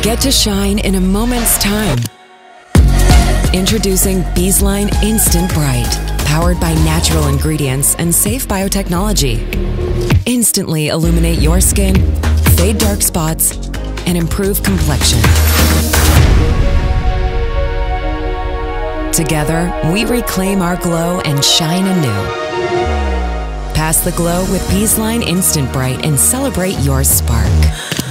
Get to shine in a moment's time. Introducing Beesline Instant Bright, powered by natural ingredients and safe biotechnology. Instantly illuminate your skin, fade dark spots, and improve complexion. Together, we reclaim our glow and shine anew. Pass the glow with Beesline Instant Bright and celebrate your spark.